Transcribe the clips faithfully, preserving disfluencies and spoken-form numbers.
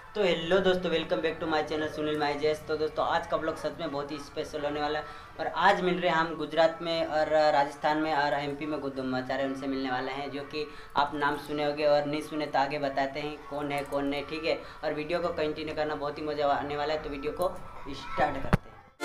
तो हेलो दोस्तों, welcome back to my channel Sunil माई जैस। तो दोस्तों आज का ब्लॉग सच में बहुत ही स्पेशल होने वाला है और आज मिल रहे हैं हम गुजरात में और राजस्थान में और एमपी में गुद्दुम आचार्य उनसे मिलने वाले हैं, जो कि आप नाम सुने होंगे और नहीं सुने तो आगे बताते हैं कौन है कौन नहीं। ठीक है, और वीडियो को कंटिन्यू करना, बहुत ही मज़ा आने वाला है। तो वीडियो को स्टार्ट करते हैं।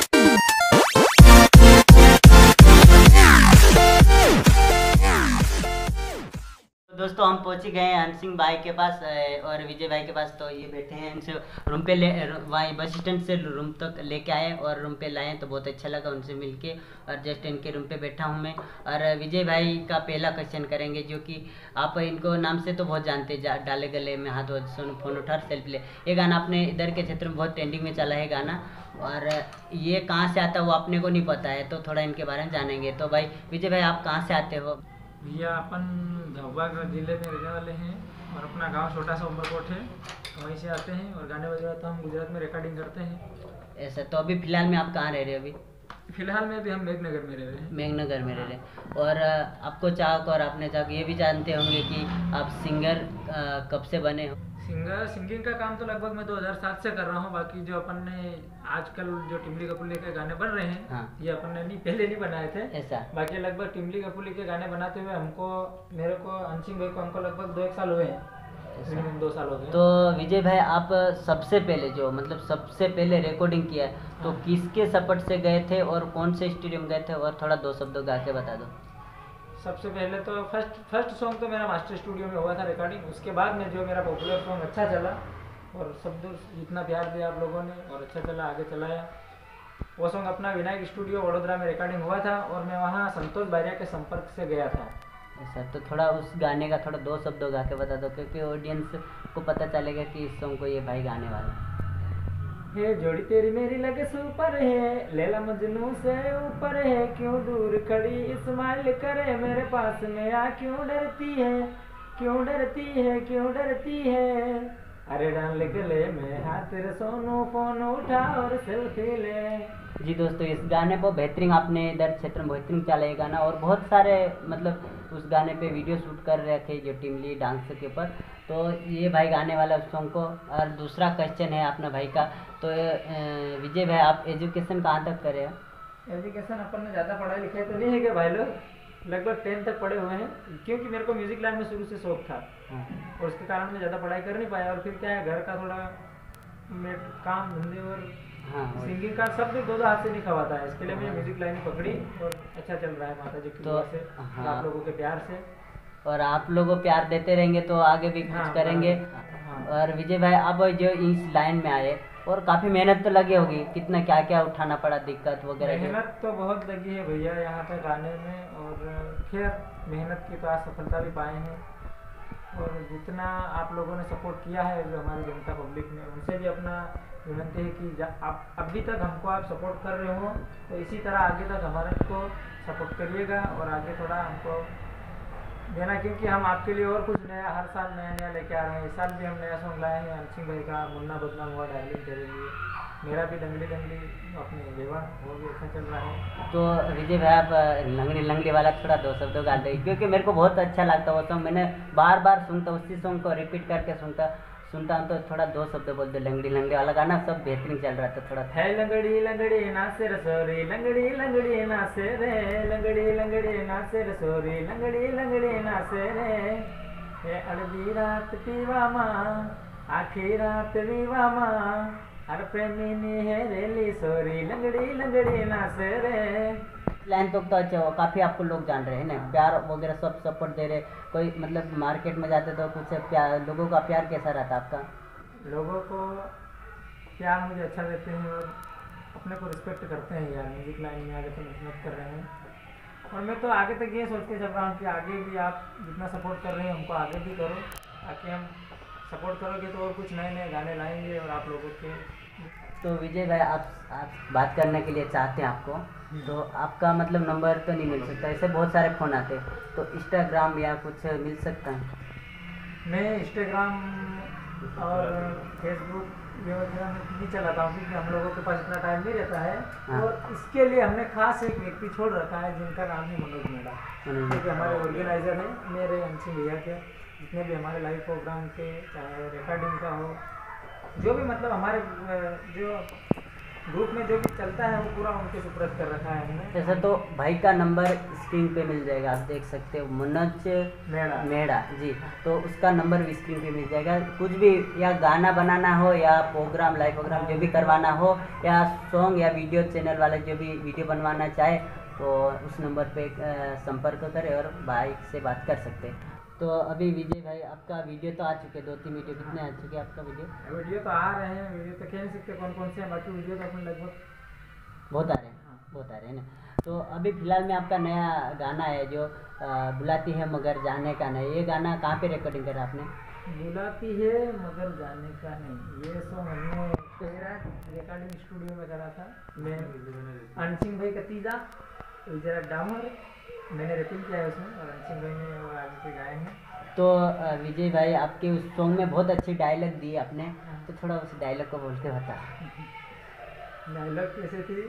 दोस्तों हम पहुंच गए हैं हंसिंह भाई के पास और विजय भाई के पास। तो ये बैठे हैं, इनसे रूम पे ले वहीं बस स्टैंड से रूम तक लेके आए और रूम पे लाए। तो बहुत अच्छा लगा उनसे मिलके और जस्ट इनके रूम पे बैठा हूँ मैं। और विजय भाई का पहला क्वेश्चन करेंगे, जो कि आप इनको नाम से तो बहुत जानते हैं, डाले गले में हाथ सुन फोन उठा सेल्फ ले। ये गाना अपने इधर के क्षेत्र में बहुत ट्रेंडिंग में चला है गाना, और ये कहाँ से आता है वो अपने को नहीं पता है, तो थोड़ा इनके बारे में जानेंगे। तो भाई विजय भाई, आप कहाँ से आते हो? भैया अपन झाबुआ जिले में रहने वाले हैं और अपना गांव छोटा सा उमरकोट है, वहीं से आते हैं। और गाने वगैरह तो हम गुजरात में रिकॉर्डिंग करते हैं। ऐसा, तो अभी फिलहाल में आप कहाँ रह रहे हो? अभी फिलहाल में भी हम मेघनगर में रह रहे हैं। मेघनगर में रह रहे हैं। और आपको चाहक और आपने चाहक ये भी जानते होंगे कि आप सिंगर कब से बने हो? सिंगर सिंगिंग का काम तो लगभग मैं दो हज़ार सात से कर रहा हूँ। बाकी जो अपन ने आजकल जो टिमली कपूली के गाने बन रहे हैं, हाँ। ये अपन ने नहीं पहले नहीं बनाए थे ऐसा। बाकी लगभग टिमली कपूली के गाने बनाते हुए हमको मेरे को हंसिंह भाई को हमको लगभग दो एक साल हुए हैं, मिनिमम दो साल हो गए। तो विजय भाई, आप सबसे पहले जो मतलब सबसे पहले रिकॉर्डिंग किया है, हाँ। तो किसके सपोर्ट से गए थे और कौन से स्टूडियो में गए थे, और थोड़ा दो शब्दों गा के बता दो। सबसे पहले तो फर्स्ट फर्स्ट सॉन्ग तो मेरा मास्टर स्टूडियो में हुआ था रिकॉर्डिंग। उसके बाद में जो मेरा पॉपुलर सॉन्ग अच्छा चला और शब्द जितना प्यार दिया आप लोगों ने और अच्छा चला, आगे चलाया, वो सॉन्ग अपना विनायक स्टूडियो वडोदरा में रिकॉर्डिंग हुआ था और मैं वहाँ संतोष बारिया के संपर्क से गया था। ऐसा, तो थोड़ा उस गाने का थोड़ा दो शब्दों गा के बता दो, क्योंकि ऑडियंस को पता चलेगा कि इस सॉन्ग को ये भाई गाने वाला है। ये जोड़ी तेरी मेरी लगे सुपर है, लैला मजनू से ऊपर है, क्यों दूर खड़ी स्माइल करे मेरे पास में आ, क्यों डरती है क्यों डरती है क्यों डरती है, अरे डाल गले में हाथ तेरे सोनू फोन उठा और सेल्फी ले। जी दोस्तों, इस गाने को बेहतरीन आपने इधर क्षेत्र में बेहतरीन चला ये गाना, और बहुत सारे मतलब उस गाने पे वीडियो शूट कर रहे थे जो टीमली डांस के ऊपर। तो ये भाई गाने वाला उस सॉन्ग को। और दूसरा क्वेश्चन है अपना भाई का, तो विजय भाई, आप एजुकेशन कहाँ तक करे हैं? एजुकेशन अपन ने ज़्यादा पढ़ाई लिखाई तो नहीं है क्या भाई लोग, लगभग टेंथ तक पढ़े हुए हैं, क्योंकि मेरे को म्यूजिक लाइन में शुरू से शौक था, हाँ। और उसके कारण मैं ज़्यादा पढ़ाई कर नहीं पाया। और फिर क्या है, घर का थोड़ा मैं काम धंधे और हाँ, सिंगिंग का सब दो दो हाथ से नहीं खवाता है, इसके लिए मैंने म्यूजिक लाइन पकड़ी और अच्छा चल रहा है माता जी की दुआ से, हाँ। आप लोगों के प्यार से, और आप लोगों प्यार देते रहेंगे तो आगे भी कुछ हाँ, करेंगे। हाँ। और विजय भाई, अब जो इस लाइन में आए और काफ़ी मेहनत तो लगी होगी, कितना क्या क्या उठाना पड़ा, दिक्कत वगैरह? मेहनत तो बहुत लगी है भैया यहाँ पे गाने में, और खैर मेहनत की तो आज सफलता भी पाए हैं। और जितना आप लोगों ने सपोर्ट किया है जो हमारी जनता पब्लिक ने, उनसे भी अपना विनती है कि आप अभी तक हमको आप सपोर्ट कर रहे हो तो इसी तरह आगे तक हमारे को सपोर्ट करिएगा और आगे थोड़ा हमको देना, क्योंकि हम आपके लिए और कुछ नया हर साल नया नया लेके आ रहे हैं। इस साल भी हम नया सॉन्ग लाए हैं हंसिंह भाई का, मुन्ना बदनाम हुआ डायलिंग तेरे लिए, मेरा भी लंगड़ी लंगड़ी अपने जेवा वो भी अच्छा चल रहा है। तो विजय भाई, आप लंगड़ी लंगड़ी वाला थोड़ा दो शब्दों गा दें, क्योंकि मेरे को बहुत अच्छा लगता वो सॉन्ग, मैंने बार बार सुनता, उसी सॉन्ग को रिपीट करके सुनता सुनता हूँ। तो थोड़ा दो शब्द बोल दो, लंगड़ी लंगड़ी वाला गाना सब बेहतरीन चल रहा था थोड़ा। है लंगड़ी लंगड़ी नाचे रसोरी, लंगड़ी लंगड़ी नाचे रे, लंगड़ी लंगड़ी नाचे रसोरी, लंगड़ी लंगड़ी नाचे रे, हे अर्धी रात पीवा माँ आखी रात वीवा माँ, हर प्रेमी नी है रेली सोरी, लंगड़ी लंगड़ी नाचे रे। लाइन तो तो अच्छा हो, काफ़ी आपको लोग जान रहे हैं ना, प्यार वगैरह सब सपोर्ट दे रहे। कोई मतलब मार्केट में जाते तो कुछ प्यार, लोगों का प्यार कैसा रहता आपका? लोगों को प्यार मुझे अच्छा देते हैं और अपने को रिस्पेक्ट करते हैं यार, म्यूजिक लाइन में आगे तो मेहनत कर रहे हैं। और मैं तो आगे तक ये सोच के चल रहा हूँ कि आगे भी आप जितना सपोर्ट कर रहे हैं हमको आगे भी करो, ताकि हम सपोर्ट करोगे तो और कुछ नए नए गाने लाएंगे और आप लोगों के। तो विजय भाई, आप आप बात करने के लिए चाहते हैं आपको, तो आपका मतलब नंबर तो नहीं मिल सकता, ऐसे बहुत सारे फ़ोन आते हैं, तो इंस्टाग्राम या कुछ मिल सकता है? मैं इंस्टाग्राम और फेसबुक ये वगैरह में नहीं चलाता हूँ, क्योंकि हम लोगों के पास इतना टाइम नहीं रहता है। हाँ। और इसके लिए हमने खास एक व्यक्ति छोड़ रखा है जिनका नाम है मनोज मेड़ा, क्योंकि हमारे ऑर्गेनाइजर हैं मेरे हंसिंह भैया के, जितने भी हमारे लाइव प्रोग्राम के, चाहे रिकॉर्डिंग का हो जो भी मतलब हमारे अ, जो ग्रुप में जो भी चलता है वो पूरा उनके सुपुर्द कर रखा है हमने। जैसा तो भाई का नंबर स्क्रीन पे मिल जाएगा, आप देख सकते हो, मनोज मेड़ा मेड़ा जी। तो उसका नंबर भी स्क्रीन पे मिल जाएगा। कुछ भी या गाना बनाना हो या प्रोग्राम लाइव प्रोग्राम जो भी करवाना हो या सॉन्ग या वीडियो चैनल वाले जो भी वीडियो बनवाना चाहे तो उस नंबर पे अ, संपर्क करें और भाई से बात कर सकते हैं। तो अभी विजय भाई आपका वीडियो तो आ चुके, दो तीन वीडियो कितने आ चुके आपका वीडियो? वीडियो तो आ रहे हैं, वीडियो तो कह नहीं सकते कौन कौन से हैं, बाकी वीडियो तो अपन लगभग बहुत आ रहे हैं, बहुत आ रहे हैं ना। तो अभी फिलहाल में आपका नया गाना है जो अ, बुलाती है मगर जाने का नहीं, ये गाना कहाँ पे रिकॉर्डिंग करा आपने? बुलाती है मगर जाने का नहीं, ये सॉन्ग हमने तेरा रिकॉर्डिंग स्टूडियो में करा था। मैं अनसिंह भाई कतीजा, विजय डामर, मैंने रिकॉर्ड किया है उसमें और अनसिंह भाई ने वो आगे से गाए हैं। तो अ, विजय भाई आपके उस सॉन्ग में बहुत अच्छे डायलॉग दिए आपने, तो थोड़ा उस डायलॉग को बोल के बता। डायलॉग कैसे थी?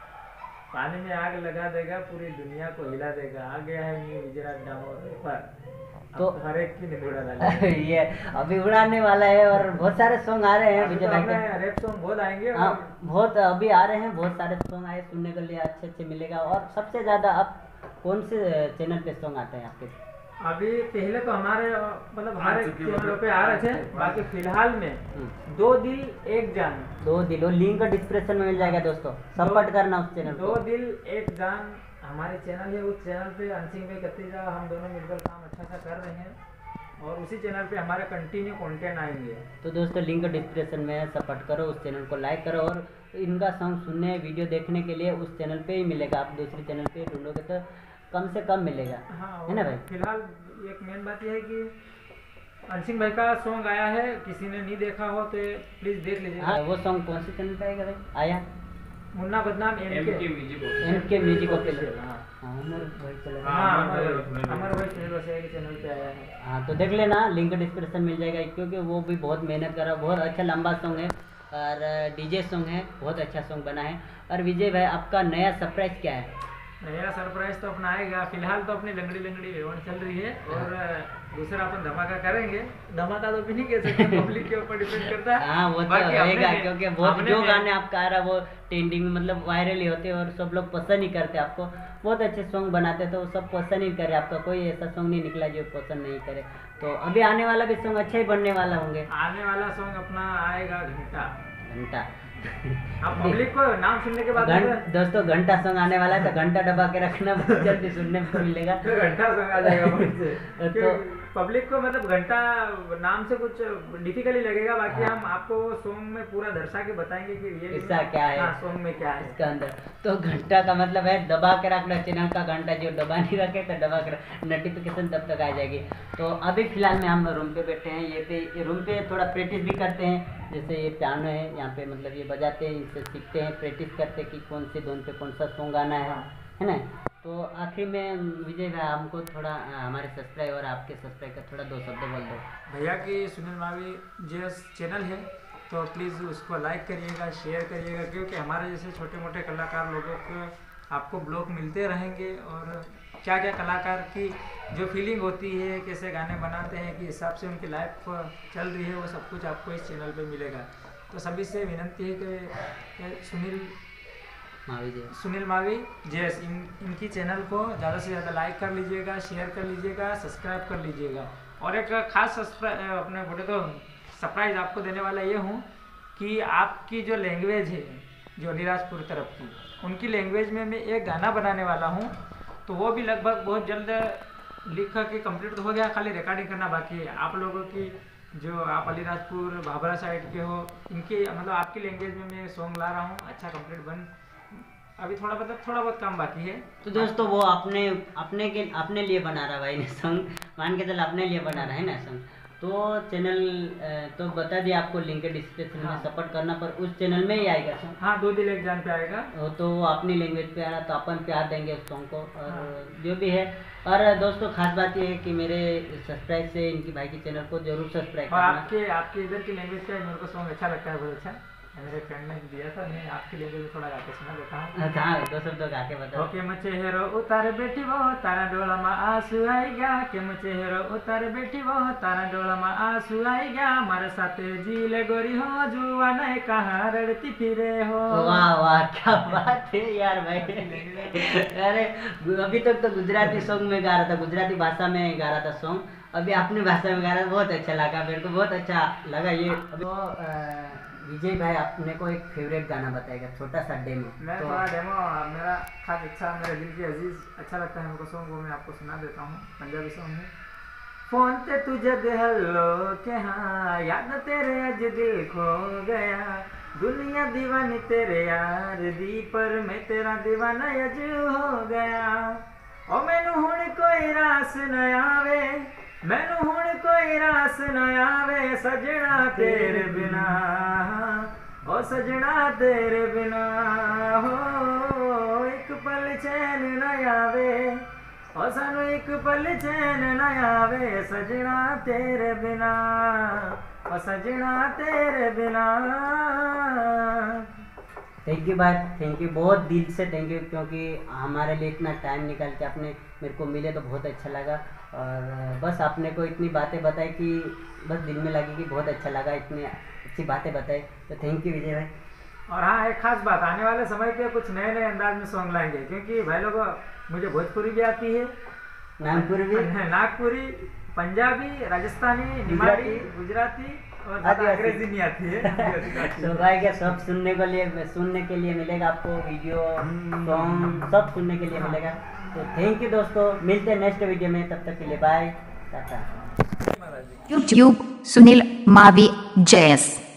पानी में आग लगा देगा, पूरी दुनिया को हिला देगा, आ गया है न्यू विजय डामर पर, तो हर एक की नींद उड़ा डालेगा। ये अभी उड़ाने वाला है और बहुत सारे सॉन्ग आ रहे हैं अभी विजय तो भाई हमें के। रैप सॉन्ग बहुत आएंगे हाँ, और बहुत अभी आ रहे हैं, बहुत सारे सॉन्ग आए सुनने के लिए, अच्छे अच्छे मिलेगा। और सबसे ज़्यादा आप कौन से चैनल पे सॉन्ग आते हैं आपके? अभी पहले तो हमारे अ, मतलब हर एक चुकी चैनलों मतलब पे आ रहे थे, बाकी फिलहाल में हम्म, दो दिल एक जान, दो दिलो लिंक डिस्क्रिप्शन में मिल जाएगा दोस्तों, सपोर्ट करना उस चैनल दो को। दिल एक जान हमारे चैनल है। उस चैनल पे अनसिंह भाई कतीजा हम दोनों मिलकर काम अच्छा सा कर रहे हैं और उसी चैनल पे हमारे कंटिन्यू कंटेंट आएंगे। तो दोस्तों लिंक डिस्क्रिप्शन में है, सपोर्ट करो, उस चैनल को लाइक करो और इनका सॉन्ग सुनने वीडियो देखने के लिए उस चैनल पे ही मिलेगा। आप दूसरे चैनल पे ढूंढोगे तो कम से कम मिलेगा, हाँ, है ना भाई? फिलहाल एक मेन बात यह है कि अनसिंह भाई का सॉन्ग आया है, किसी ने नहीं देखा हो तो प्लीज देख लीजिए। हाँ, वो सॉन्ग कौन से चैनल पे आएगा भाई? आया मुन्ना बदनाम एम के एम के म्यूजिक ऑफिशियल। हाँ हाँ, अमर भाई चलेगा। हाँ, हाँ, अमर अमर- अमर भाई सुनील वसैया के चैनल पे आया है। हाँ, तो देख लेना, लिंक डिस्क्रिप्शन मिल जाएगा, क्योंकि वो भी बहुत मेहनत कर रहा है, बहुत अच्छा लंबा सॉन्ग है और डीजे सॉन्ग है, बहुत अच्छा सॉन्ग बना है। और विजय भाई आपका नया सरप्राइज क्या है? नया सरप्राइज तो अपना आएगा, फिलहाल तो अपनी लंगड़ी लंगड़ी वेवन चल रही है और दूसरा अपन धमाका करेंगे। धमाका तो भी नहीं कह सकते, पब्लिक के ऊपर डिपेंड करता है। हाँ, वो तो बाकी हमने रहेगा, में- क्योंकि बहुत हमने जो में- गाने आपका आ रहा है वो ट्रेंडिंग में मतलब वायरल ही होते हैं और सब लोग पसंद ही करते हैं आपको। बहुत अच्छे सॉन्ग बनाते हैं तो सब पसंद ही करे, आपका कोई ऐसा सॉन्ग नहीं निकला जो पसंद नहीं करे। तो अभी आने वाला भी सॉन्ग अच्छा ही बनने वाला होंगे। आने वाला सॉन्ग अपना आएगा घंटा। घंटा आप पब्लिक को नाम सुनने के बाद घंट दोस्तों घंटा सॉन्ग आने वाला है, तो घंटा दबा के रखना, बहुत जल्दी सुनने को मिलेगा। तो घंटा सॉन्ग आ जाएगा मुझ से। तो- क्योंकि पब्लिक को मतलब घंटा नाम से कुछ डिफिकल्टी लगेगा, बाकी हाँ। हम आपको सॉन्ग में पूरा दर्शा के बताएंगे कि ये इसका क्या है? सॉन्ग में क्या है। इसका अंदर तो घंटा का मतलब है दबा के रखना, चैनल का घंटा, जो दबा नहीं रखे तो दबा के नोटिफिकेशन तब तक आ जाएगी। तो अभी फिलहाल में हम रूम पे बैठे हैं, ये पे रूम पे थोड़ा प्रैक्टिस भी करते हैं। जैसे ये पियानो है यहाँ पे, मतलब ये बजाते हैं, इनसे सीखते हैं, प्रैक्टिस करते हैं कि कौन से धुन पे कौन सा सॉन्ग गाना है, है ना? तो आखिर में विजय भाई हमको थोड़ा अ, हमारे सब्सक्राइब और आपके सब्सक्राइब का थोड़ा दो शब्द बोल दो। भैया की सुनील मावी जी चैनल है, तो प्लीज़ उसको लाइक करिएगा, शेयर करिएगा, क्योंकि हमारे जैसे छोटे मोटे कलाकार लोगों को आपको ब्लॉग मिलते रहेंगे और क्या क्या कलाकार की जो फीलिंग होती है, कैसे गाने बनाते हैं, कि हिसाब से उनकी लाइफ चल रही है, वो सब कुछ आपको इस चैनल पे मिलेगा। तो सभी से विनती है कि सुनील मावी जी सुनील मावी जैस इन इनकी चैनल को ज़्यादा से ज़्यादा लाइक कर लीजिएगा, शेयर कर लीजिएगा, सब्सक्राइब कर लीजिएगा। और एक खास सब्सक्राइब अपने बोले तो सरप्राइज आपको देने वाला ये हूँ कि आपकी जो लैंग्वेज है, जो अलीराजपुर तरफ की, उनकी लैंग्वेज में मैं एक गाना बनाने वाला हूँ, तो वो भी लगभग बहुत जल्द लिख के कंप्लीट तो हो गया, खाली रिकॉर्डिंग करना बाकी है। आप लोगों की जो आप अलीराजपुर भाभरा साइड के हो, इनकी मतलब आपकी लैंग्वेज में मैं सॉन्ग ला रहा हूँ, अच्छा कंप्लीट बन, अभी थोड़ा मतलब थोड़ा बहुत काम बाकी है। तो दोस्तों वो अपने अपने के अपने लिए बना रहा भाई ने सॉन्ग, मान के चल अपने लिए बना रहा है ना सॉन्ग। तो चैनल तो बता दिया आपको, लिंक डिस्क्रिप्शन में, सपोर्ट करना, पर उस चैनल में ही आएगा सॉन्ग। हाँ, दो दिल एक जान पे आएगा। वो तो वो अपनी लैंग्वेज पे आ रहा, तो अपन प्यार देंगे उस सॉन्ग को और जो भी है। और दोस्तों खास बात ये है कि मेरे सब्सक्राइब से इनकी भाई के चैनल को जरूर सब्सक्राइब और करना। आपके आपके इधर की लैंग्वेज का मेरे को सॉन्ग अच्छा लगता है, बहुत अच्छा। मेरे फ्रेंड ने दिया था, मैं आपके लिए भी थोड़ा गा के सुना देता हूँ। हाँ दो शब्द गा के बताओ। ओके म चेहरो उतार बेटी वो तारा डोला में आंसू आई गया, के म चेहरो उतार बेटी वो तारा डोला में आंसू आई गया, मारे साथे जीले गोरी हो जुआ नहीं कहाँ रड़ती फिरे हो। वाह वाह क्या बात है यार भाई। अरे अभी तक तो गुजराती सॉन्ग में गा रहा था, गुजराती भाषा में गा रहा था सॉन्ग, अभी अपनी भाषा में गा रहा था, बहुत अच्छा लगा मेरे को, बहुत अच्छा लगा ये। तो विजय भाई अपने को एक फेवरेट गाना बताएगा, छोटा सा डेमो। मैं तो थोड़ा डेमो, मेरा खास इच्छा, मेरे दिल की अजीज अच्छा लगता है हमको सॉन्ग, वो मैं आपको सुना देता हूँ। पंजाबी सॉन्ग है। फोन ते तुझे दे हल्लो के हाँ, याद तेरे अज दिल खो गया, दुनिया दीवानी तेरे यार दी, पर मैं तेरा दीवाना अज हो गया। ओ मैनू हुण कोई रास न आवे, मैनू हुण कोई रास न आवे, सजना तेरे बिना, ओ सजना तेरे बिना, हो एक पल चैन न आवे, ओ सानू एक पल चैन न आवे, सजना तेरे बिना, ओ सजना तेरे बिना। थैंक यू भाई, थैंक यू, बहुत दिल से थैंक यू, क्योंकि हमारे लिए इतना टाइम निकाल के आपने मेरे को मिले तो बहुत अच्छा लगा। और बस आपने को इतनी बातें बताई कि बस दिल में लगी कि बहुत अच्छा लगा, इतनी अच्छी बातें बताई, तो थैंक यू विजय भाई। और हाँ एक खास बात, आने वाले समय पे कुछ नए नए अंदाज में सॉन्ग लाएंगे, क्योंकि भाई लोगों मुझे भोजपुरी भी आती है, नागपुरी भी, नागपुरी, पंजाबी, राजस्थानी, निमाड़ी, गुजराती और अंग्रेजी नहीं आती है। तो भाई क्या सब सुनने को लिए सुनने के लिए मिलेगा आपको, वीडियो सॉन्ग सब सुनने के लिए मिलेगा। तो थैंक यू दोस्तों, मिलते हैं नेक्स्ट वीडियो में, तब तक के लिए bye, tata. YouTube Sunil Mavi जयस।